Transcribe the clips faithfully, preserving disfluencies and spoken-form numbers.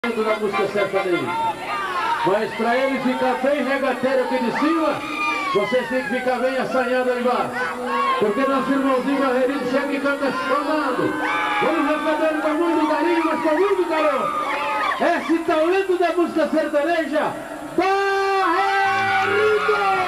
Da música sertaneja. Mas para ele ficar bem regateiro aqui de cima, vocês têm que ficar bem assanhado aí embaixo. Porque nosso irmãozinho Barreirinho chega e canta chorando. Vamos receber ele com muito carinho, mas com muito calor. Esse talento da música sertaneja, Barreirinho!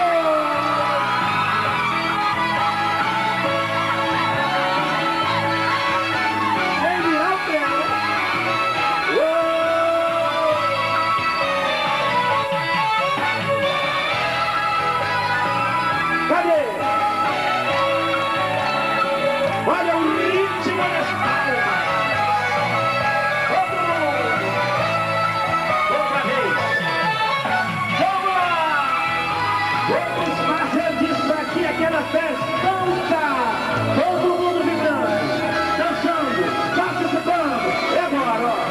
Olha o ritmo das palmas. Todo mundo. Outra vez. Vamos lá. Vamos fazer disso aqui aquela festança. Todo mundo vibrando, dançando, participando. E agora, ó.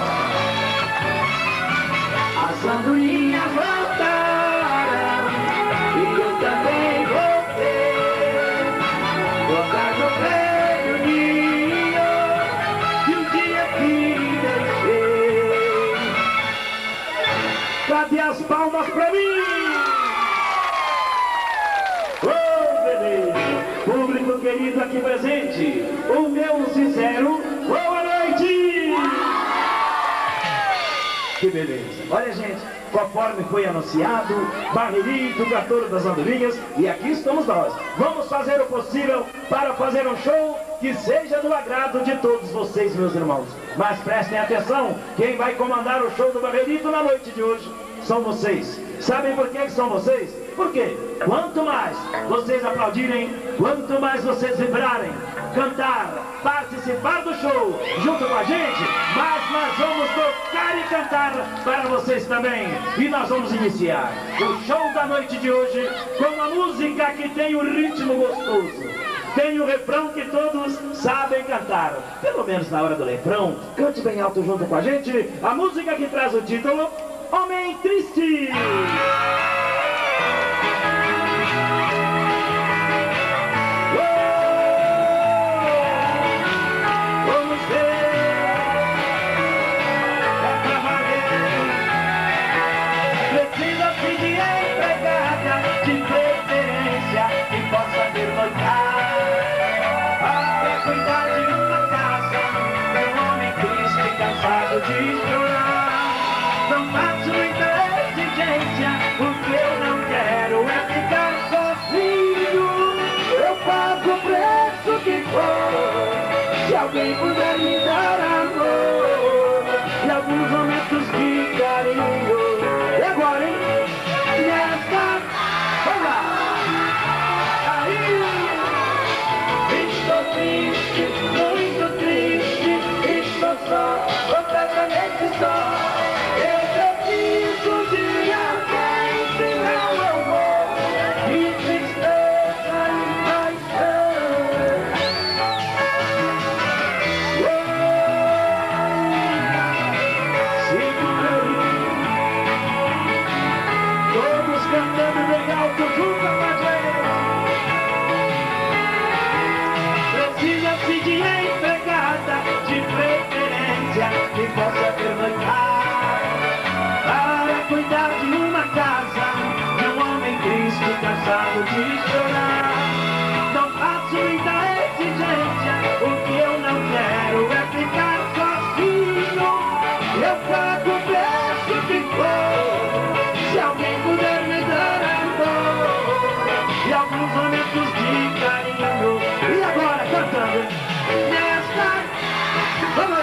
As andorinhas voltaram e eu também voltei. Voltar do pé. Cadê as palmas pra mim? Oh, beleza! Público querido aqui presente, o meu sincero boa noite! Que beleza! Olha, gente, conforme foi anunciado, Barreirinho, cantor das andorinhas, e aqui estamos nós. Vamos fazer o possível para fazer um show que seja do agrado de todos vocês, meus irmãos. Mas prestem atenção, quem vai comandar o show do Barreirinho na noite de hoje são vocês. Sabem por que são vocês? Por quê? Quanto mais vocês aplaudirem, quanto mais vocês vibrarem, cantar, participar do show junto com a gente, mais nós vamos tocar e cantar para vocês também. E nós vamos iniciar o show da noite de hoje com uma música que tem um ritmo gostoso. Tem o refrão que todos sabem cantar. Pelo menos na hora do refrão, cante bem alto junto com a gente. A música que traz o título Homem Triste. De chorar, não faço muita exigência, o que eu não quero é ficar sozinho. Eu pago o preço que for, se alguém puder me dar amor e alguns momentos de carinho. E agora, hein? Nessa, vamos lá! Aí, estou triste, muito triste, estou só. Completamente só, eu preciso de alguém, senão eu vou de tristeza e paixão. Segura aí, todos cantando bem alto junto com a gente. Precisa-se de empregada, de preferência que possa pernoitar, para cuidar de uma casa, de um homem triste, cansado de chorar. Não faço muita exigência, o que eu não quero é ficar sozinho. Eu pago o preço que for, se alguém puder me dar amor e alguns momentos de carinho. E agora cantando nesta, vamos!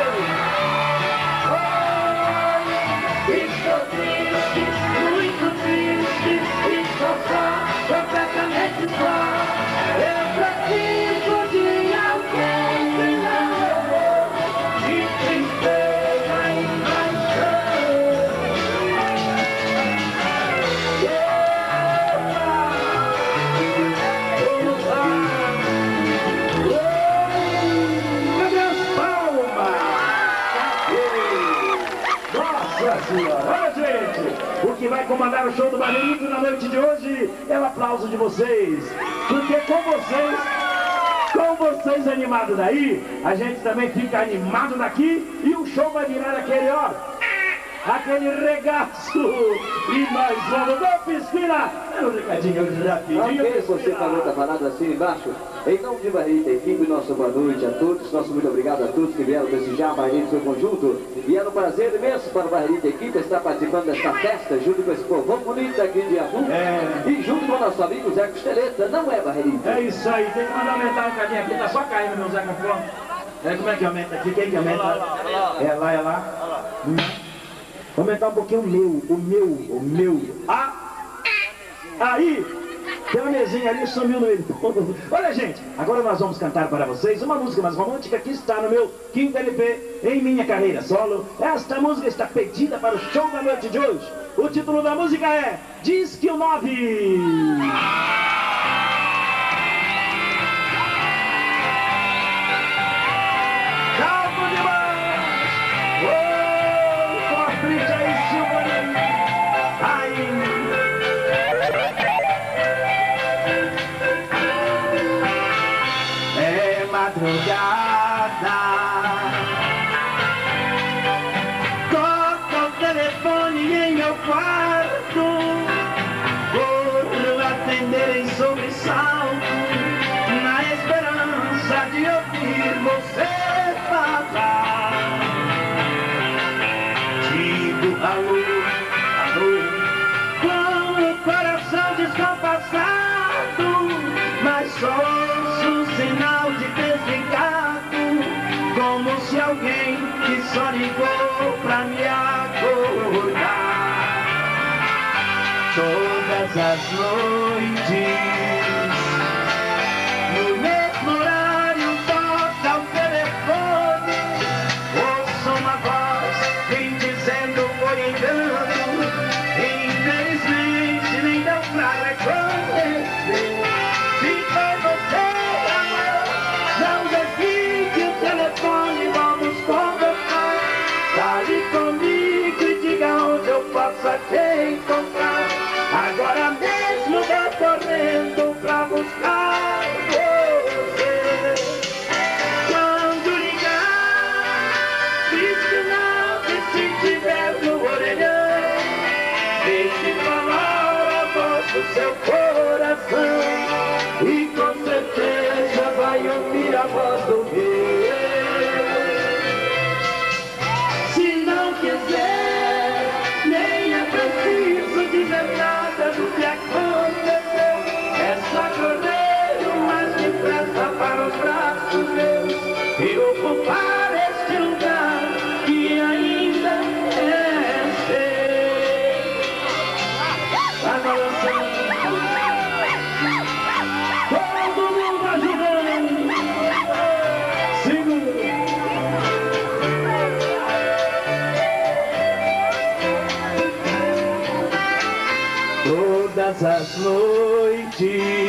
Estou triste, muito triste, estou só, completamente só. Eu preciso de alguém, senão eu vou de tristeza e paixão. Vamos lá! Cadê as palmas? Nossa Senhora! Olha, gente! O que vai comandar o show do Barreirinho na noite de hoje é o aplauso de vocês. Porque com vocês, com vocês animados daí, a gente também fica animado daqui e o show vai virar aquele, ó. aquele regaço. E nós vamos, ô Piscina, é um recadinho rapidinho. Ok, você falou, tá parado assim embaixo. Em nome de Barreira Equipe, nossa boa noite a todos. Nosso muito obrigado a todos que vieram prestigiar a Barreira e seu conjunto. E é um prazer imenso para a Barreira Equipe estar participando desta festa junto com esse povão bonito aqui de Abu. É. E junto com o nosso amigo Zé Costeleta, não é, Barreirita? É isso aí, tem que mandar aumentar um cadinho aqui, tá só caindo meu Zé Conforme. É, como é que aumenta aqui? Quem que aumenta? É lá, é lá. Hum. Vou aumentar um pouquinho o meu, o meu, o meu. Ah! Aí! Tem uma mesinha ali, sumiu no meio. Olha, gente, agora nós vamos cantar para vocês uma música mais romântica que está no meu quinto L P em minha carreira solo. Esta música está pedida para o show da noite de hoje. O título da música é Disque o nove. Calma demais! Oh, Patrícia e Silvani! Ai! É madrugada, toca o telefone em meu quarto, corro atender em sobressalto, na esperança de ouvir você falar. Digo alô, alô, com o coração descompassado, mas só sinal de desligado, como se alguém que só ligou pra me acordar. Todas as noites, no mesmo horário, toca o telefone, ouço uma voz vem dizendo foi engano, infelizmente nem deu pra reconhecer. Se foi você, vamos conversar. Fale comigo e diga onde eu posso te encontrar. Agora mesmo vou correndo pra buscar você. Quando ligar, diz que não, que se tiver no orelhão, deixe falar a voz do seu coração, e com certeza vai ouvir a voz do meu. Do que aconteceu, é só correr o mais depressa para os braços meus e ocupar este lugar que ainda é seu. Vai balançando, todo mundo ajudando, segura. Todas as noites,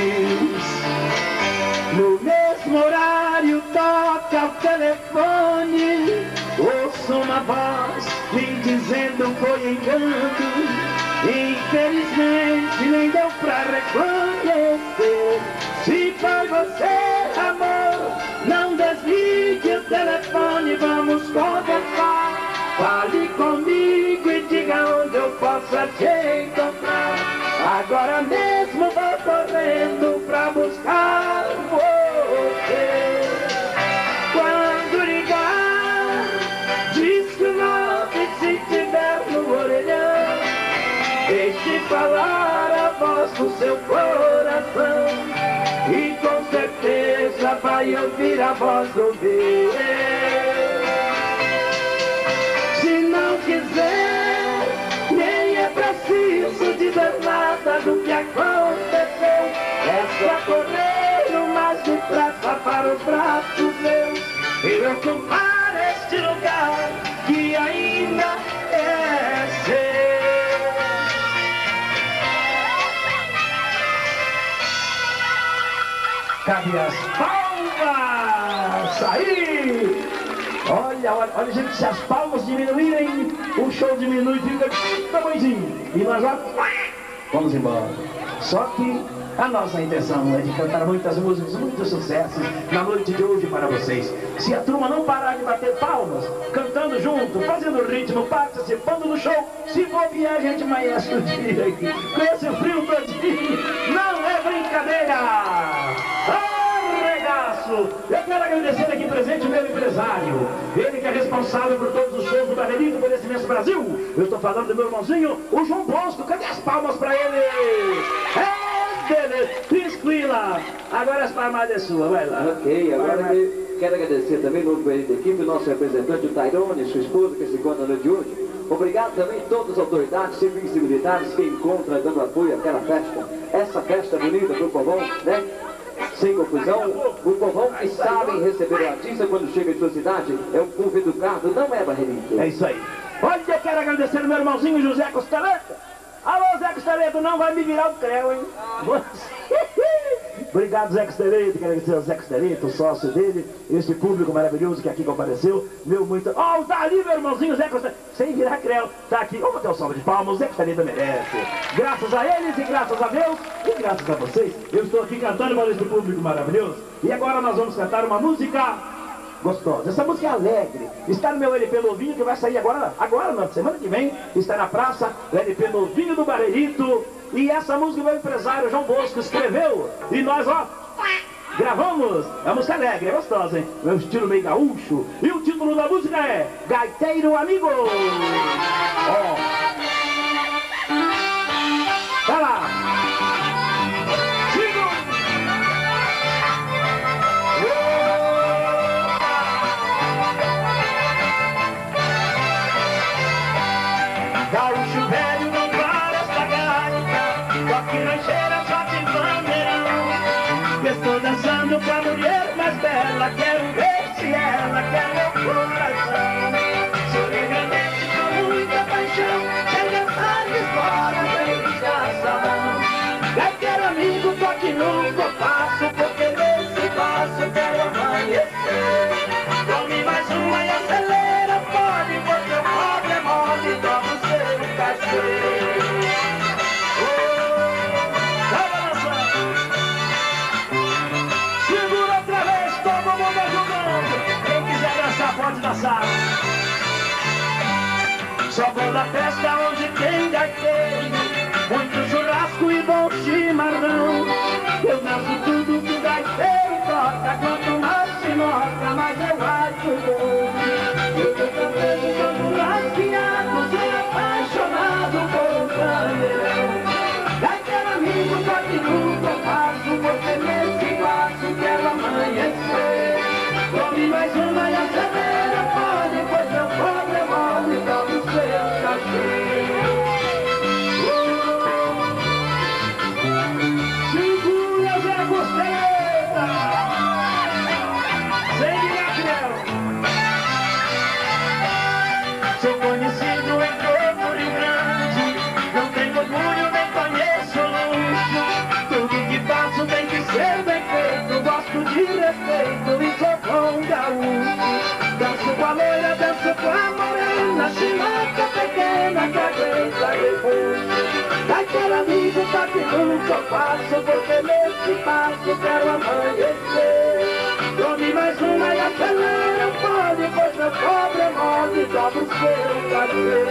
no mesmo horário, toca o telefone, ouço uma voz me dizendo foi engano, infelizmente nem deu pra reconhecer. Se foi você, amor, não desligue o telefone, vamos conversar. Fale comigo e diga onde eu possa te encontrar. Agora mesmo vou correndo pra buscar você. Quando ligar, diz que não, que se tiver no orelhão, deixe falar a voz do seu coração, e com certeza vai ouvir a voz do meu. Se não quiser, nem é preciso dizer nada do que aconteceu, é só correr o mais depressa para os braços meus e ocupar este lugar que ainda é seu. Cadê as palmas? Aí! Olha, olha, olha, gente, se as palmas diminuírem, o show diminui, fica tamanhozinho. E nós já vamos embora. Só que A nossa intenção é de cantar muitas músicas, muitos sucessos na noite de hoje para vocês. Se a turma não parar de bater palmas, cantando junto, fazendo ritmo, participando do show, se bobear a gente amanhece o dia aqui. Com esse frio todinho, não é brincadeira! Arregaço! Eu quero agradecer aqui presente o meu empresário, ele que é responsável por todos os shows do Barrelito por esse mês Brasil. Eu estou falando do meu irmãozinho, o João Bosco. Cadê as palmas para ele? É! Beleza, tranquila. Agora as palmas é sua, vai lá. Ok, agora que quero agradecer também o novo da equipe, o nosso representante, o Tairone, sua esposa, que se encontra no dia de hoje. Obrigado também a todas as autoridades civis e militares que encontram dando apoio àquela festa. Essa festa bonita do povão, né? Sem confusão, o povão que sabe receber o artista quando chega em sua cidade é um povo educado, não é Barrelito. É isso aí. Olha, eu quero agradecer o meu irmãozinho José Costeleta. Alô, Zé Costeleta, não vai me virar o creu, hein? Obrigado, Zé Costeleta, quero agradecer ao Zé Costeleta, o sócio dele, esse público maravilhoso que aqui compareceu. Meu muito... Oh, tá ali, meu irmãozinho Zé Costeleta, sem virar creu, tá aqui. Vamos ter um salve de palmas, o Zé Costeleta merece. Graças a eles e graças a Deus e graças a vocês, eu estou aqui cantando para esse público maravilhoso. E agora nós vamos cantar uma música gostosa. Essa música é alegre. Está no meu L P novinho que vai sair agora, agora na semana que vem. Está na praça, o L P novinho do Barrelito. E essa música meu empresário João Bosco escreveu. E nós, ó, gravamos. É uma música alegre, é gostosa, hein? Meu estilo meio gaúcho. E o título da música é Gaiteiro Amigo. Ó. Vai lá. Gaúcho velho não para esta gaita, toque rancheira só tem bandeirão. Estou dançando com a mulher mais bela, quero ver se ela quer meu coração. Sou negramente com muita paixão, sem dançar de fora sem descansar. Gaiteiro amigo, toque no compasso, porque nesse passo quero amanhecer. Tome mais uma e acelera, pode, porque o pobre é mole, toma o seu cachê. Segura outra vez, todo mundo ajudando. Quem quiser dançar, pode dançar. Só vou na festa onde tem gaiteiro, muito churrasco e bom chimarrão. Eu danço tudo que o gaiteiro toca, quanto mais se nota, mais eu acho bom. Eu tô cantando todo lasqueado, sou apaixonado por um bandeirão. Gaiteiro amigo, toque no compasso, porque nesse passo quero amanhecer. Tome mais uma e acelera, pode, pois meu pobre é mole, tome o seu cachê. Segura, Zé Costeleta! Sem virar creu! Sou conhecido em todo Rio Grande, não tenho orgulho, nem conheço luxo. Tudo que faço tem que ser bem feito, gosto de respeito e sou bom gaúcho. Danço com a loira, danço com a morena, chinoca pequena que aguenta refúgio. Gaiteiro amigo, toque no que eu faço, porque nesse passo quero amanhecer. Tome mais uma e acelera, pode, pois meu pobre é mole, dobra o seu cachê.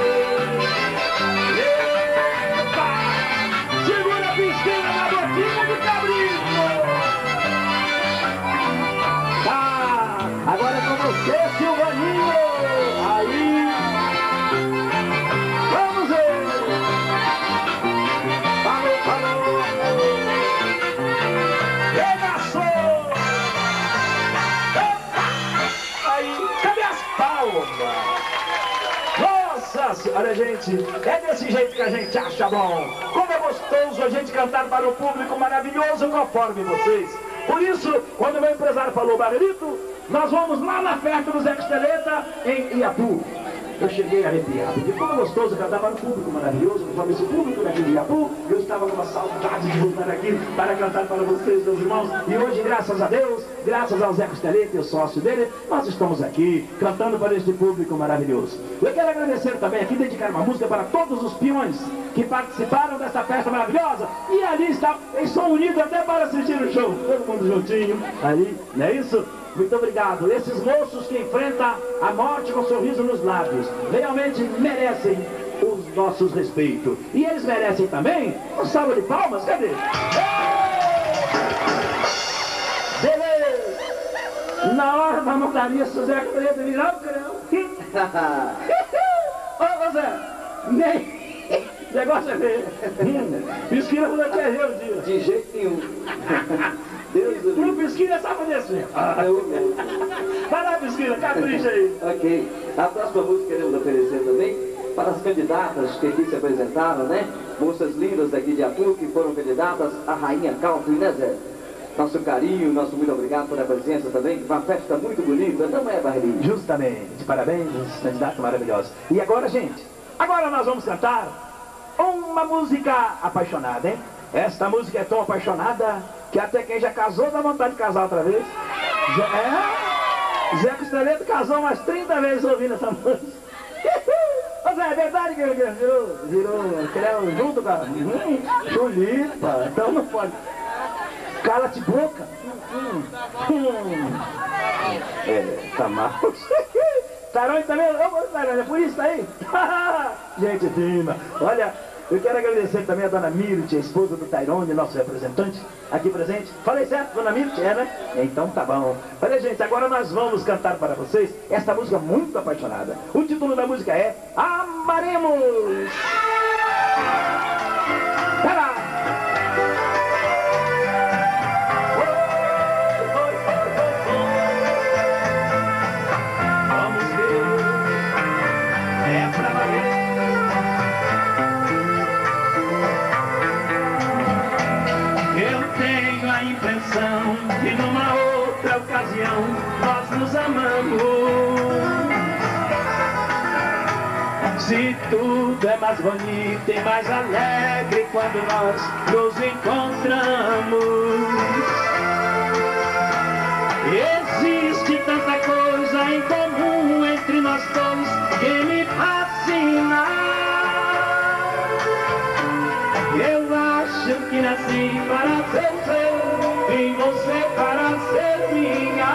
Epa! Segura a piscina na boquinha do cabrito. Tá, agora é com você, Silvaninho. Aí. Vamos ver. Falou, falou. Regaçou. Aí, cadê as palmas? Nossa, olha gente, é desse jeito que a gente acha bom. Como é gostoso a gente cantar para o público maravilhoso conforme vocês. Por isso, quando o meu empresário falou Barrelito, nós vamos lá na festa do Zé Costeleta em Iapu. eu cheguei arrepiado, porque como é gostoso cantar para um público maravilhoso, para esse público daqui de Iapu, eu estava com uma saudade de voltar aqui para cantar para vocês, meus irmãos, e hoje, graças a Deus, graças ao Zé Costeleta e o sócio dele, nós estamos aqui cantando para este público maravilhoso. Eu quero agradecer também aqui, dedicar uma música para todos os peões que participaram dessa festa maravilhosa, e ali está, eles são unidos até para assistir o show, todo mundo juntinho, ali, não é isso? Muito obrigado. Esses moços que enfrentam a morte com um sorriso nos lábios, realmente merecem os nossos respeitos. E eles merecem também um salve de palmas, cadê? Beleza! Na hora da montaria, se o Zé Costeleta virar o crão. Ô, Zé, nem... negócio é ver. Pisquina não quer ver o dia. De jeito nenhum. Deus do Pro Pisquina é só pra descer. Ah, eu, eu. Vai lá, Pisquina, capricha aí. Ok. A próxima música queremos oferecer também para as candidatas que aqui se apresentaram, né? Moças lindas daqui de Iapu que foram candidatas a Rainha Country, né, Zé? Nosso carinho, nosso muito obrigado pela presença também. Uma festa muito bonita, não é, Barrelinho? Justamente. Parabéns, candidatos maravilhosos. E agora, gente, agora nós vamos cantar uma música apaixonada, hein? Esta música é tão apaixonada que até quem já casou dá vontade de casar outra vez. Já, é? Zé Costeleta casou umas trinta vezes ouvindo essa música. Ô Zé, é verdade que ele virou, virou creu junto com a... Hum, chulipa, então não pode. Cala-te boca. Hum, hum. É, tá mal. Tairone também, ô Tairone, é por isso aí? Gente fina, olha, eu quero agradecer também a dona Mirte, a esposa do Tairone, nosso representante, aqui presente. Falei certo, dona Mirte? É, né? Então tá bom. Olha, gente, agora nós vamos cantar para vocês esta música muito apaixonada. O título da música é Amaremos! Vai lá! Que numa outra ocasião nós nos amamos. Se tudo é mais bonito e mais alegre quando nós nos encontramos. Existe tanta coisa em comum entre nós dois que me fascina. Eu acho que nasci para ser seu, em você para ser minha.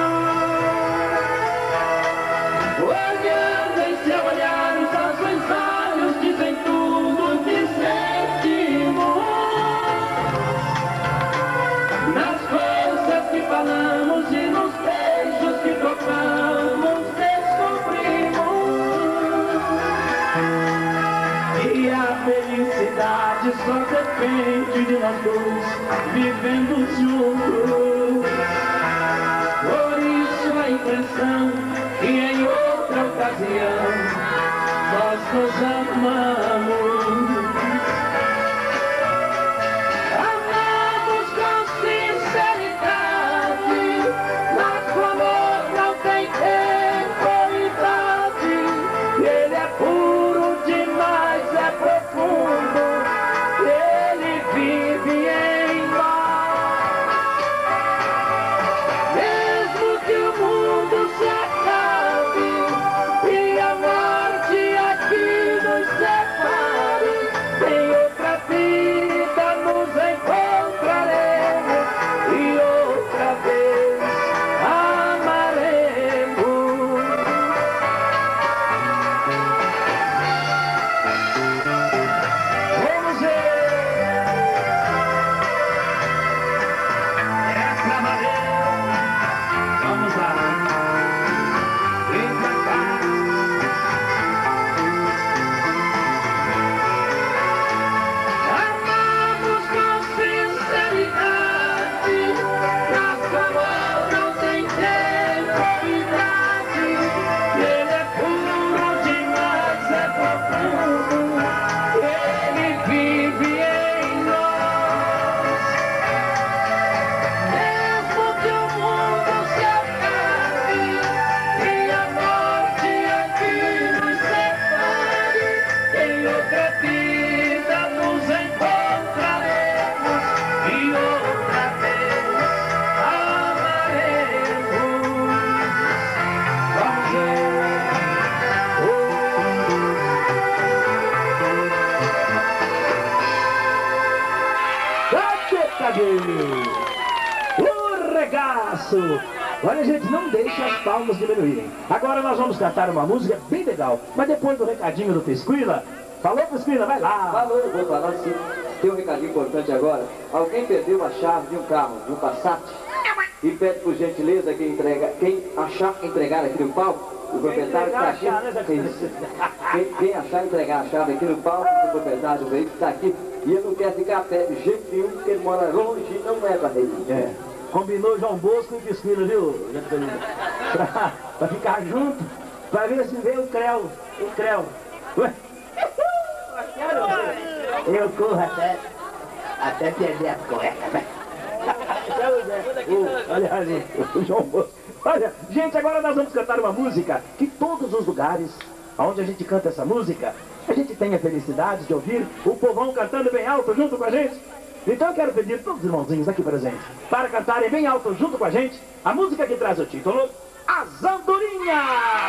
Olhando em seu olhar, os seus olhos dizem tudo que sentimos. Nas coisas que falamos e nos beijos que trocamos, descobrimos. E a felicidade só depende de nós dois, vivendo juntos. Por isso a impressão que em outra ocasião nós nos amamos. Amamos com sinceridade, mas o amor não tem tempo e idade. Ele é puro demais, é profundo, ele vive em nós. Mesmo que o mundo se acabe e a morte aqui nos separe, Deus! O regaço! Olha, gente, não deixe as palmas diminuírem. Agora nós vamos cantar uma música bem legal. Mas depois do recadinho do Pisquila, falou, Pisquila, vai lá. Falou, vou falar sim. Tem um recadinho importante agora. Alguém perdeu a chave de um carro, de um Passat, e pede por gentileza quem, entrega, quem achar entregar aqui no palco, o proprietário está aqui. Quem, quem achar entregar a chave aqui no palco, o proprietário do veículo está aqui. E ele não quer ficar a pé de jeito nenhum, porque ele mora longe e não é barreirinha. É. Combinou João Bosco e Pisquila, viu? Pra, pra ficar junto, pra ver se vê o Creu. O Creu. Eu corro até, até perder a cueca, né? Olha ali, o João Bosco. Olha, gente, agora nós vamos cantar uma música que todos os lugares onde a gente canta essa música, a gente tem a felicidade de ouvir o povão cantando bem alto junto com a gente. Então eu quero pedir a todos os irmãozinhos aqui presentes para cantarem bem alto junto com a gente a música que traz o título As Andorinhas!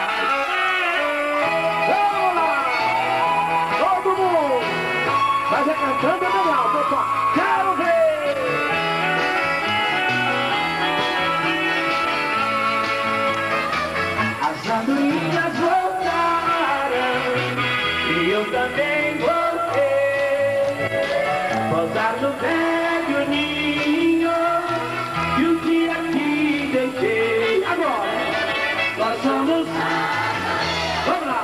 Vamos lá! Todo mundo! Mas é cantando bem alto, eu só quero ver! As andorinhas voltaram e eu também voltei. Pousar no velho ninho e o dia que deixei. Agora, nós somos... Vamos lá!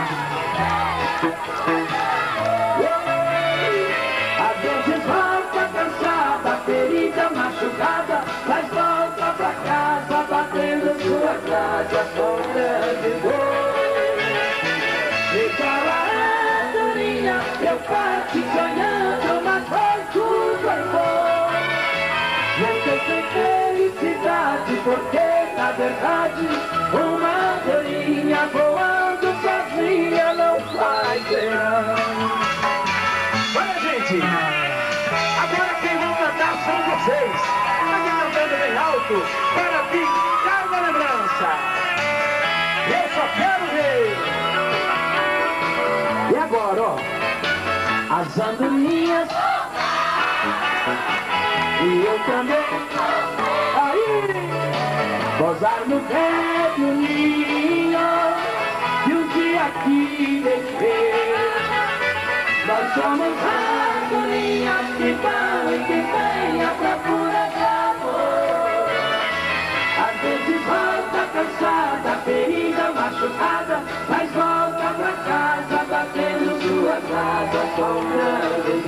Às vezes volta cansada, ferida, machucada, mas volta pra casa, batendo sua grade, a sombra de dor. Deixa a andorinha, eu parti sonhando, mas foi tudo embora. Voltei sem felicidade, porque na verdade uma andorinha voando sozinha não faz verão. Olha, gente, agora quem vão cantar são vocês. Vai cantando bem alto para ficar na lembrança. Eu só quero ver. E agora, ó, As andorinhas e eu também. Aí, gozar no velho ninho e o dia que deixei. Nós somos andorinhas que vão e que vêm à procura de amor. Às vezes volta cansada, ferida, machucada, mas volta pra casa, batendo sua casa, sombra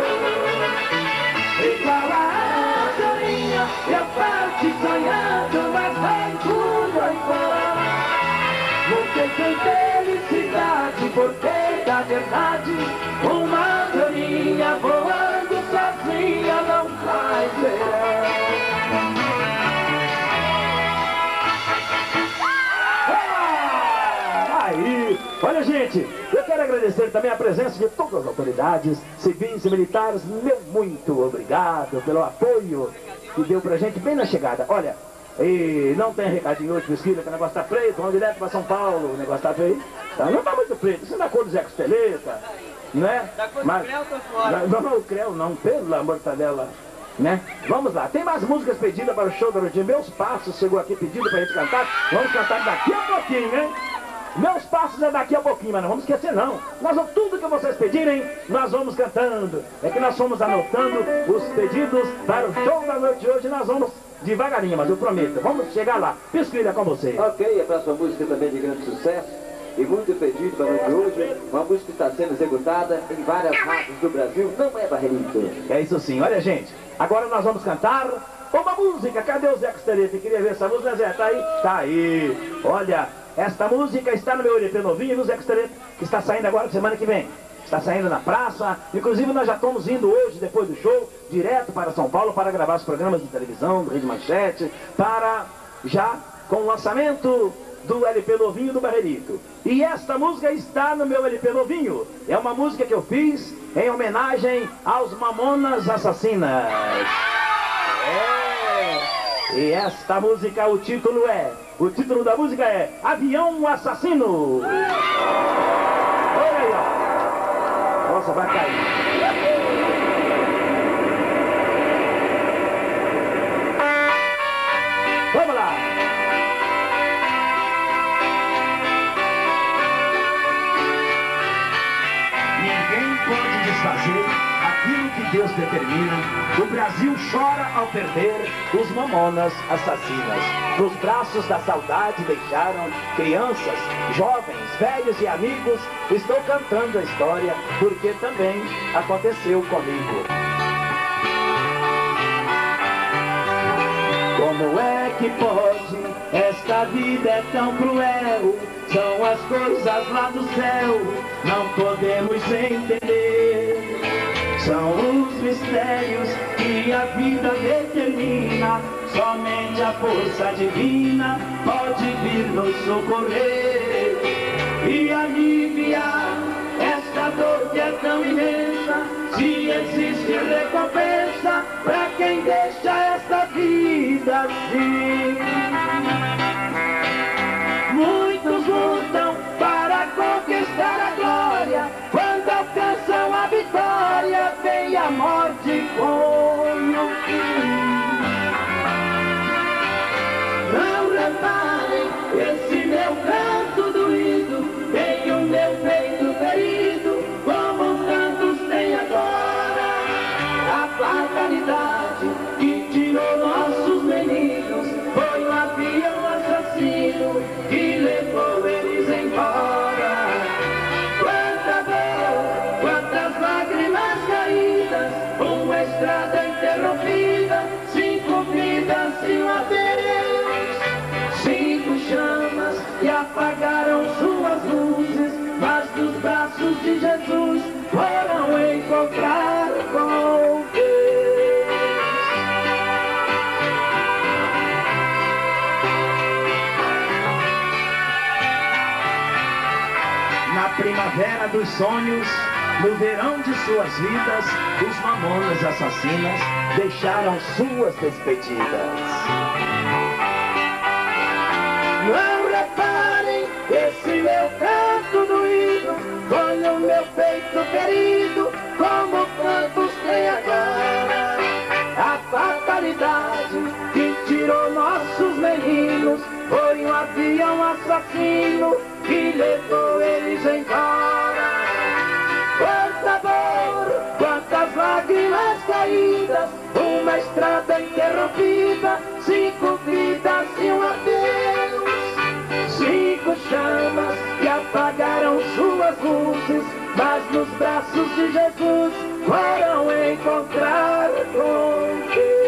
igual a andorinha, eu parti sonhando, mas vai tudo embora. Voltei sem felicidade, porque da verdade uma andorinha voando sozinha não faz verão. aí, olha, gente, eu quero agradecer também a presença de todas as autoridades civis e militares. Meu muito obrigado pelo apoio que deu pra gente bem na chegada. Olha, e não tem recadinho hoje, pesquisa, que o negócio tá preto, vamos direto pra São Paulo, o negócio tá feio. Tá, não tá muito preto, isso é da cor do Zé Costeleta, né? Da cor Mas, do Creu tá fora. não, não, o Creu não, pelo amor de Deus, né? Vamos lá, tem mais músicas pedidas para o show da Rodinha. Meus Passos chegou aqui pedindo pra gente cantar. Vamos cantar daqui a pouquinho, hein? Meus Passos é daqui a pouquinho, mas não vamos esquecer não. Nós vamos, tudo que vocês pedirem, nós vamos cantando. É que nós fomos anotando os pedidos para o show da noite de hoje. Nós vamos devagarinho, mas eu prometo, vamos chegar lá. Pesquisa com você. Ok, a próxima música também de grande sucesso e muito pedido para a noite de hoje. Uma música que está sendo executada em várias rádios do Brasil, não é Barreirinho. É isso sim, olha, gente, agora nós vamos cantar uma música. Cadê o Zé Costeleta? Queria ver essa música, Zé, tá aí? Tá aí. Olha, esta música está no meu L P novinho, viu, Zé Costeleta? Que está saindo agora semana que vem. Está saindo na praça. Inclusive nós já estamos indo hoje, depois do show, direto para São Paulo para gravar os programas de televisão, do Rede Manchete, para já com o lançamento do L P novinho do Barreirito. E esta música está no meu L P novinho. É uma música que eu fiz em homenagem aos Mamonas Assassinas. É. E esta música, o título é, o título da música é Avião Assassino. Olha aí, ó. Nossa, vai cair. ninguém pode desfazer aquilo que Deus determina. O Brasil chora ao perder os mamonas assassinas. Nos braços da saudade deixaram crianças, jovens, velhos e amigos. Estou cantando a história porque também aconteceu comigo. Como é que pode? Esta vida é tão cruel. São as coisas lá do céu, não podemos entender. São os mistérios que a vida determina. Somente a força divina pode vir nos socorrer e aliviar esta dor que é tão imensa. Se existe recompensa para quem deixa esta vida assim. Muitos lutam para conquistar a glória. Quando alcançam a vitória, vem a morte com o fim. Não reparem esse meu canto doído, tem o meu peito ferido, como tantos têm agora. A fatalidade que tirou nossos meninos foi um avião assassino que levou eles embora. Quanta dor, quantas lágrimas caídas, uma estrada interrompida, cinco vidas e um adeus. Cinco chamas que apagaram suas luzes, mas dos braços de Jesus foram encontrar com Deus. Na primavera dos sonhos, no verão de suas vidas, os mamonas assassinas deixaram suas despedidas. Não reparem esse meu canto doído, foi o meu peito ferido, como tantos têm agora. A fatalidade que tirou nossos meninos foi um avião assassino que levou eles embora. Quanta dor, quantas lágrimas caídas, uma estrada interrompida, cinco vidas e um adeus. Cinco chamas que apagaram suas luzes, mas nos braços de Jesus foram encontrar com Deus.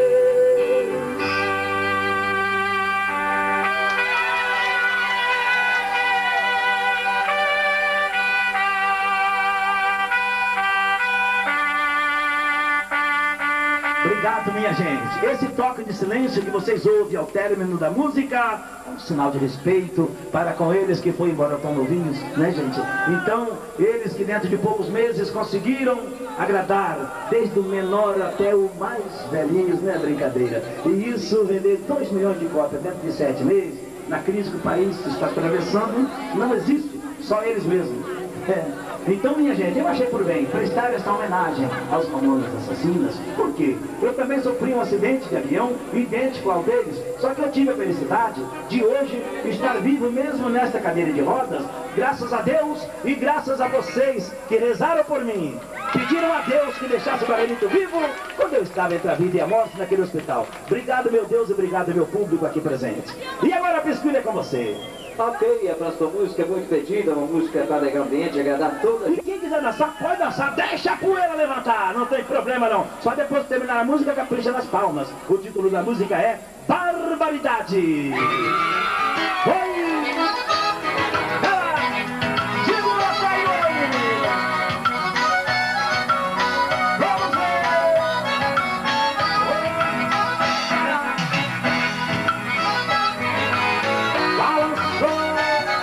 Obrigado, minha gente. Esse toque de silêncio que vocês ouvem ao término da música é um sinal de respeito para com eles que foram embora tão novinhos, né, gente? Então, eles que dentro de poucos meses conseguiram agradar, desde o menor até o mais velhinhos, né, brincadeira. E isso, vender dois milhões de cópias dentro de sete meses, na crise que o país está atravessando, não existe, só eles mesmos. É. Então, minha gente, eu achei por bem prestar esta homenagem aos mamonas assassinas. Por quê? Eu também sofri um acidente de avião idêntico ao deles, só que eu tive a felicidade de hoje estar vivo mesmo nesta cadeira de rodas, graças a Deus e graças a vocês que rezaram por mim, pediram a Deus que deixasse o Barreirito vivo quando eu estava entre a vida e a morte naquele hospital. Obrigado, meu Deus, e obrigado, meu público aqui presente. E agora a Pisquilha é com você. Ok, a próxima música é muito pedida, uma música para alegar o ambiente, agradar toda a E gente. quem quiser dançar, pode dançar, deixa a poeira levantar, não tem problema não. Só depois de terminar a música, capricha nas palmas. O título da música é Barbaridade. Oi! Ah! Segura essa aí, oi! Vamos ver! Balançou!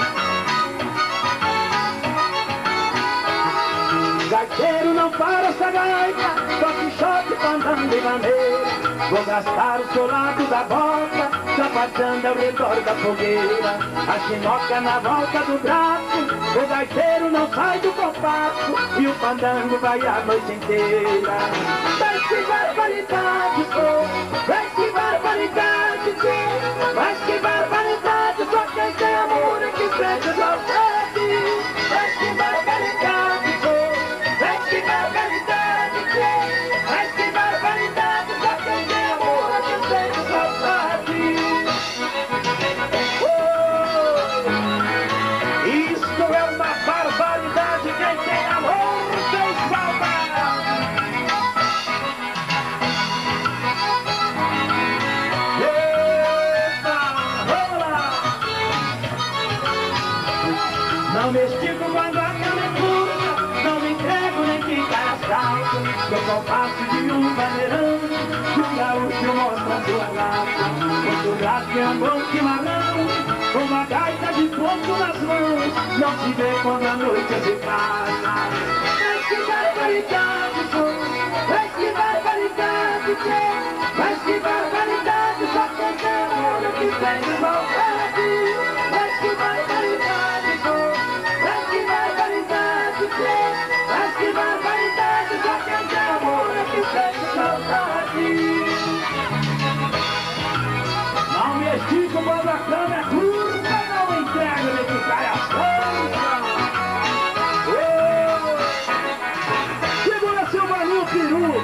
Gaiteiro não para essa gaita, toque choque, cantando e maneira. Vou gastar o solado da bota, sapatando ao redor da fogueira. A chinoca na volta do braço, o gaiteiro não sai do compasso, e o pandango vai a noite inteira. Mas que barbaridade, sou, mas que barbaridade, sou, mas que barbaridade, só quem tem amor é que sente saudade. Mas que barbaridade, sou, mas calças, no compasso de um vaneirão, que o gaúcho mostra sua raça. O churrasco é um bom chimarrão, com uma gaita de ponto nas mãos, não se vê quando a noite se passa. Mas que barbaridade, som, mas que barbaridade, tchê, mas que barbaridade, só quem tem amor que tem saudade. Mas que barbaridade, som, mas que barbaridade, tchê, mas que barbaridade, só quem tem amor que tem saudade. Não me estico quando a cama é curta, não entrego nem que cai as forças. Oh! Segura seu barulho, peru.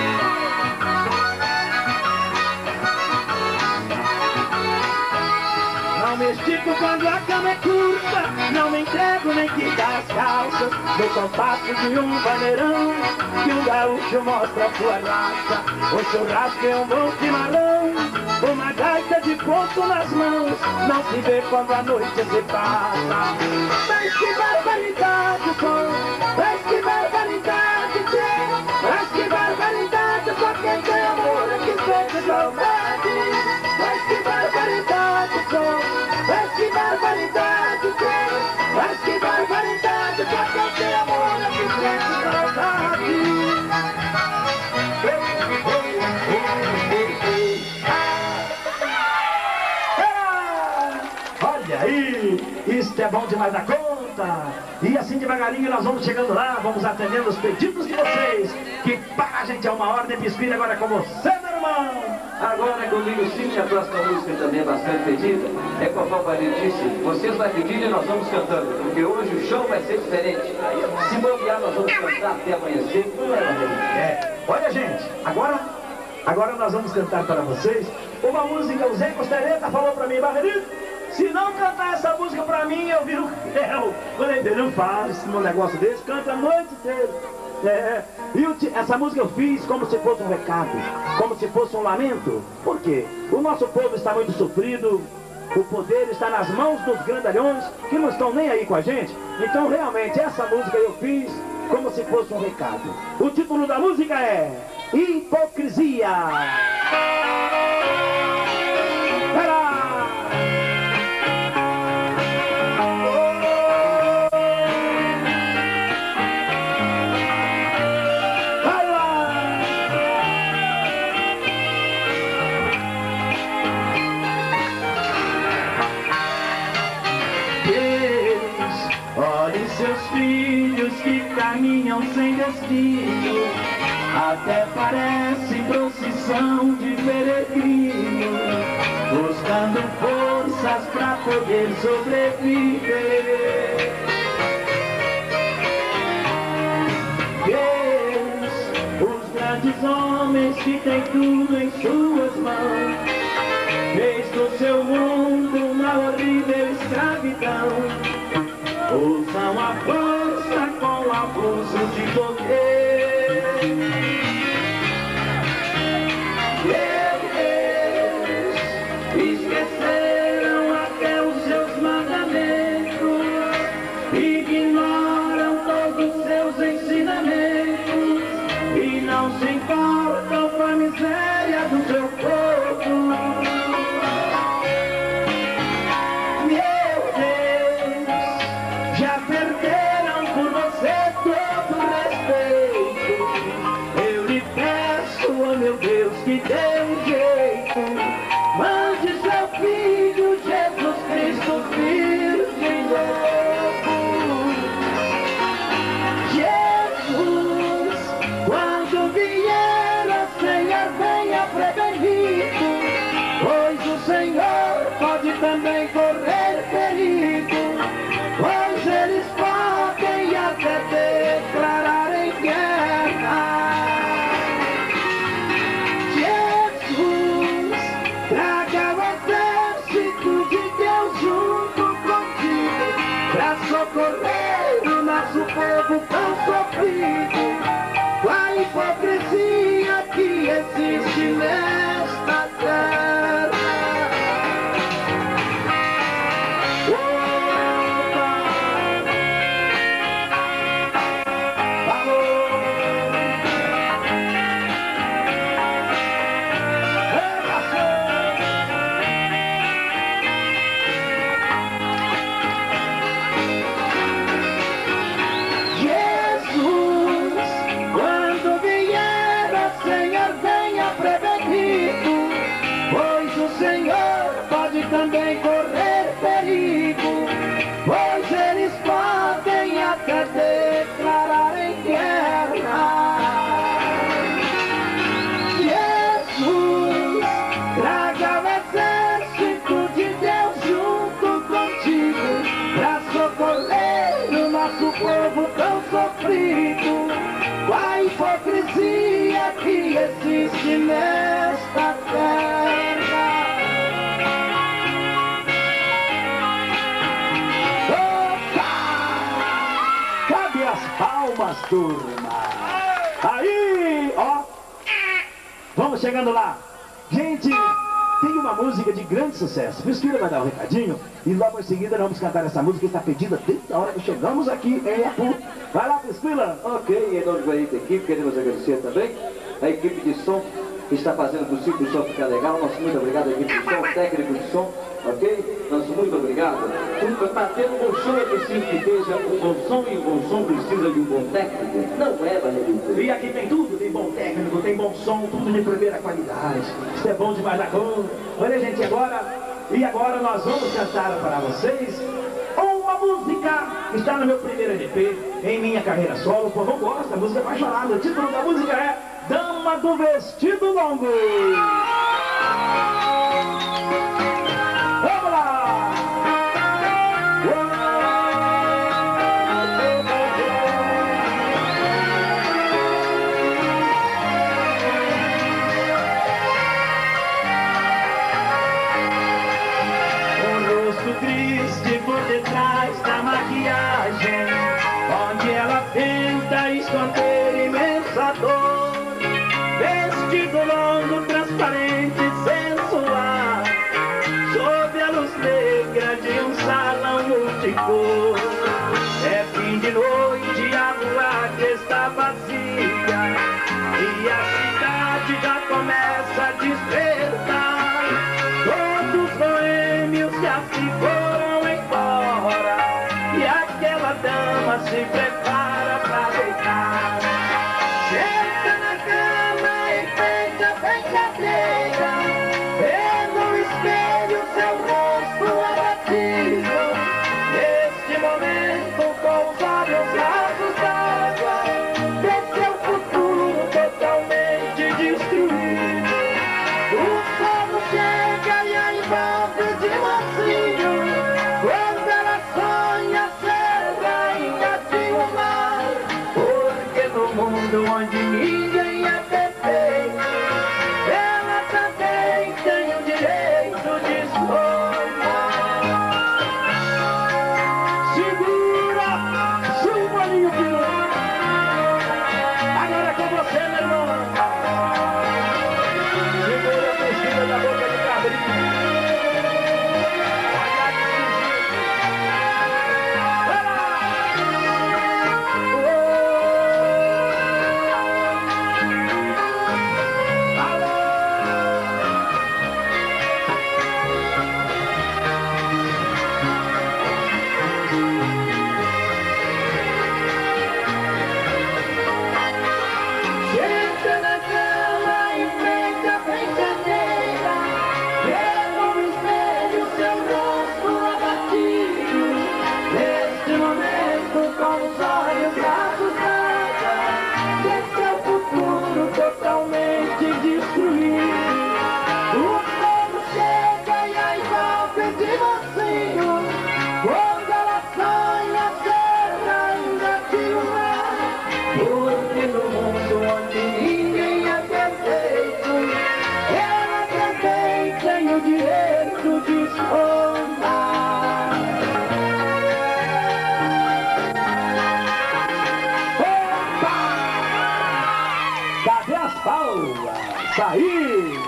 Não me estico quando a cama é curta, não me entrego nem que cai as calças. No compasso de um vaneirão, que o gaúcho mostra sua raça. O churrasco é um bom chimarrão, uma gaita de ponto nas mãos, não se vê quando a noite se passa. Mas que barbaridade, som, mas que barbaridade, tchê, mas que barbaridade, só quem tem amor é que sente saudade. Mas que barbaridade, som, mas que barbaridade, tchê, mas que barbaridade, só quem tem amor é que sente saudade. Olha aí, isto é bom demais da conta. E assim devagarinho nós vamos chegando lá, vamos atendendo os pedidos de vocês. Que para a gente é uma ordem, Pisquira, agora é com você, meu irmão. Agora é comigo sim, que a próxima música também é bastante pedida. É conforme a gente disse, vocês vão pedindo e nós vamos cantando, porque hoje o show vai ser diferente. Se bobear, nós vamos cantar até amanhecer. Não é, É, olha, gente, agora, agora nós vamos cantar para vocês uma música. O Zé Costeleta falou para mim, Barreto, se não cantar essa música pra mim, eu viro réu. Falei, não faz um negócio desse, canta a noite inteira. É, e eu, essa música eu fiz como se fosse um recado, como se fosse um lamento. Por quê? O nosso povo está muito sofrido, o poder está nas mãos dos grandalhões, que não estão nem aí com a gente. Então, realmente, essa música eu fiz como se fosse um recado. O título da música é Hipocrisia. Seus filhos que caminham sem destino, até parece procissão de peregrino, buscando forças pra poder sobreviver. Deus, os grandes homens que têm tudo em suas mãos, fez do seu mundo uma horrível escravidão. Usam a força com abuso de poder. Meu Deus, esqueceram até os seus mandamentos, ignoram todos os seus ensinamentos e não se importam com a miséria do seu povo. Que dê um jeito, mande seu filho Jesus Cristo, Virgem novo. Jesus, quando vier a Senhor, venha prevenido, pois o Senhor pode também correr perigo, pois eles podem até declarar em guerra. Socorrer o nosso povo tão sofrido, com a hipocrisia que existe nesta terra. Opa! Falou! conflito, com a hipocrisia que existe nesta terra. Opa! Cabe as palmas, turma. Aí, ó. Vamos chegando lá. Gente, tem uma música de grande sucesso. Priscila vai dar um recadinho e logo em seguida vamos cantar essa música que está pedida desde a hora que chegamos aqui em Iapu. Vai lá, Priscila. Ok, em nome da equipe, queremos agradecer também a equipe de som que está fazendo o possível o som ficar legal. Nosso muito obrigado à equipe de som, técnico de som, ok? Nosso muito obrigado. Para ter um bom som é preciso que esteja um bom som, e um bom som precisa de um bom técnico. Não é, Barreirita? E aqui tem tudo, tem bom técnico, tem bom som, tudo de primeira qualidade. Isso é bom demais da conta. Olha, gente, agora, e agora nós vamos cantar para vocês uma música que está no meu primeiro L P, em minha carreira solo. O povo gosta, a música é apaixonada. O título da música é Dama do Vestido Longo. Vamos lá! Um rosto triste por detrás da maquiagem, onde ela tenta esconder imensa dor. Vestido longo, transparente, sensual, sob a luz negra de um salão multicor. É fim de noite, a rua está vazia e a cidade já começa a despertar. Todos os boêmios já se foram embora e aquela dama se prepara pra deitar. Senta na cama e fecha bem cadeira, vê no espelho seu rosto abatido. Neste momento, com os olhos rasos d'água, vê seu futuro totalmente destruído. O sono chega e a envolve de mansinho, quando ela sonha ser rainha de um lar. Porque no mundo onde ninguém é perfeito, ela também tem o direito de sonhar. Segura! Silvaninho Pino! Agora é com você, meu irmão! Segura a pesquisa da boca de cabrito! Vai lá! Senta na cama e frente a brincadeira, vê no espelho seu rosto abatido. Neste momento, com os olhos assustados, vê seu futuro totalmente destruído. O sono chega e a envolve de mansinho, quando ela sonha ser rainha de um lar. Porque no mundo onde ninguém é perfeito, ela também tem o direito de sonhar. Opa! Cadê as palmas? Aí!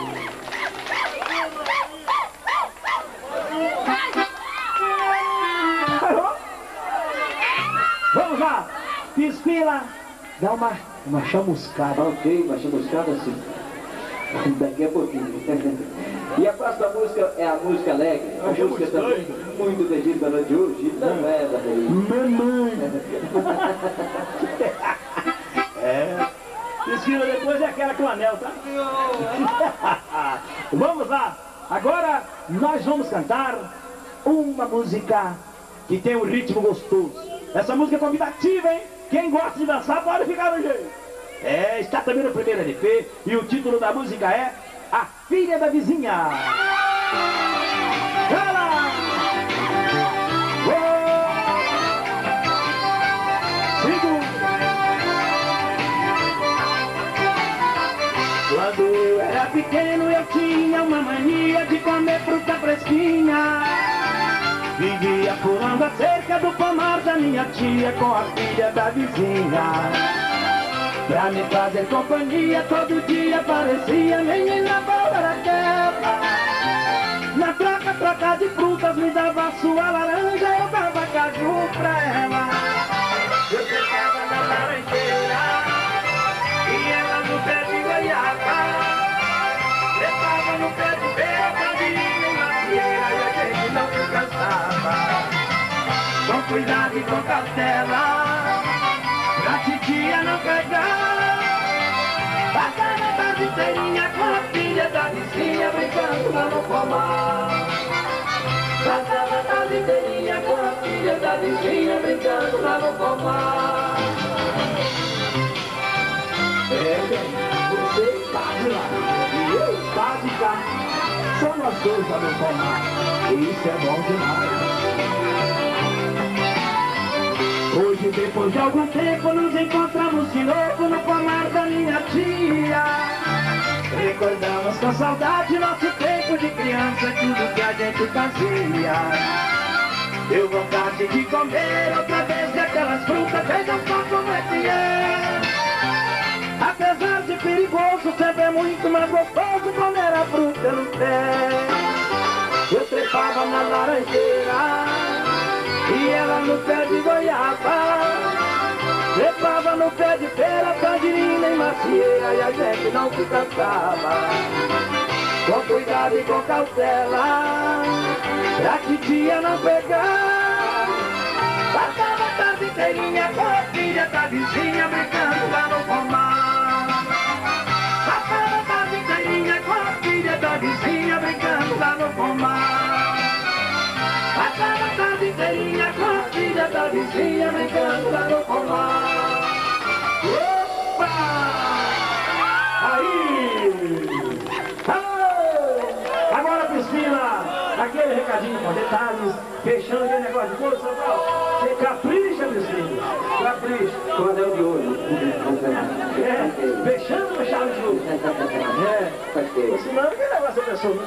Vamos lá! Piscila! Dá uma, uma chamuscada. Ok, uma chamuscada assim. Daqui a pouquinho. E a próxima música é a música alegre. A música também muito pedida na noite de hoje. Não é, Barreirita? Mamãe! É. Piscila depois é aquela com anel, tá? Vamos lá! Agora nós vamos cantar uma música que tem um ritmo gostoso. Essa música é convidativa, hein? Quem gosta de dançar pode ficar no jeito. É, está também no primeiro L P e o título da música é A Filha da Vizinha. Vai lá! Oh! Segura! Quando eu era pequeno eu tinha uma mania de comer fruta fresquinha. Vivia pulando a cerca do pomar da minha tia com a filha da vizinha. Pra me fazer companhia todo dia parecia menina boa daquela. Na troca, troca de frutas me dava sua laranja, eu dava caju pra ela. Eu sentava na laranjeira e ela no pé de goiaba. Trepava no pé de pera, tangerina e macieira, e a gente não se cansava. Com cuidado e com cautela, pra titia não pegar. Passava a tarde inteirinha com a filha da vizinha brincando lá no pomar. Passava a tarde inteirinha com a filha da vizinha brincando lá no pomar. É, você está lá e eu está de cá. Só nós dois lá no pomar. E isso é bom demais. Hoje, depois de algum tempo, nos encontramos de novo no pomar da minha tia. Recordamos com saudade nosso tempo de criança, tudo que a gente fazia. Deu vontade de comer outra vez daquelas frutas, vejam só como é que é. Apesar de perigoso, sempre é muito mais gostoso comer a fruta pelo pé. Eu trepava na laranjeira e ela no pé de goiaba. Trepava no pé de pera, tangerina e macieira, e a gente não se cansava. Com cuidado e com cautela, pra titia não pegar. Passava a tarde inteirinha com a filha da vizinha brincando lá no pomar. Passava a tarde inteirinha com a filha da vizinha brincando lá no pomar. Passava a tarde inteirinha com a filha da vizinha brincando lá no pomar. Opa! Aí! Ah! Agora, Priscila, aquele recadinho com detalhes, fechando aquele negócio de couro, Central. Você capricha, Priscila. Capricha. Cordel de ouro. É, fechando com chave de ouro. É. Senão, que negócio é pessoa, né?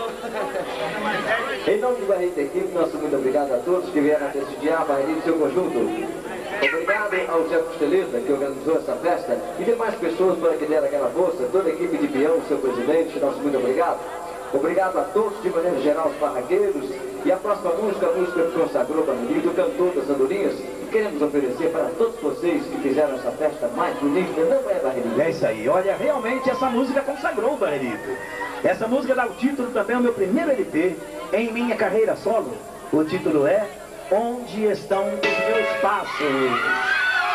Em nome de Barreirita Equipe, nosso muito obrigado a todos que vieram prestigiar a Barreirita e seu conjunto. Obrigado ao Zé Costeleta, que organizou essa festa, e demais pessoas para que deram aquela força, toda a equipe de peão, seu presidente, nosso muito obrigado. Obrigado a todos, de maneira geral, os barraqueiros. E a próxima música, a música que consagrou Barreirita, o cantor das andorinhas, que queremos oferecer para todos vocês que fizeram essa festa mais bonita, não é, Barreirita? É isso aí, olha, realmente essa música consagrou o Barreirita. Essa música dá o título também ao meu primeiro L P, em minha carreira solo. O título é Onde Estão os Meus Passos?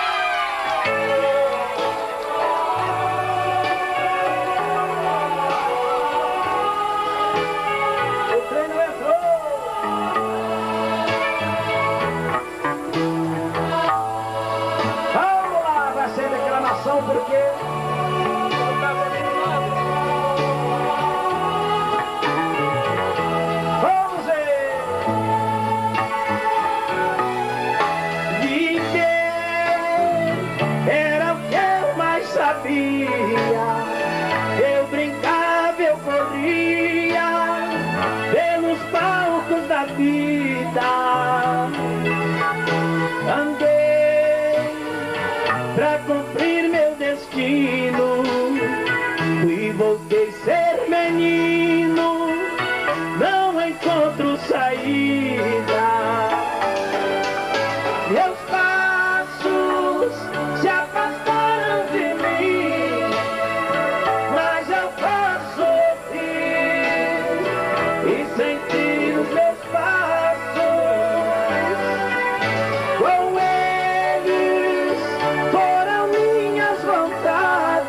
Porque vamos ver. Viver era o que eu mais sabia. Eu brincava, eu corria pelos palcos da vida. Andei pra cumprir meu destino e voltei a ser menino, não encontro saída. Meus passos se afastaram de mim, mas eu posso ouvir e sentir os meus passos. Com eles foram minhas vontades.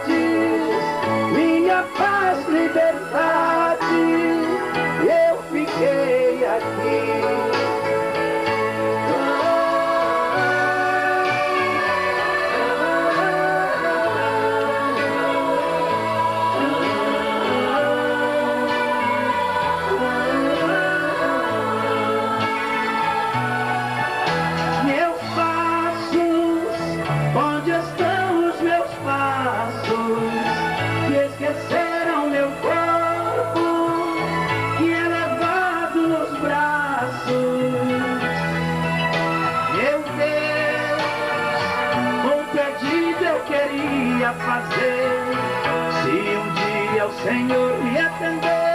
ia fazer se um dia o Senhor me atender?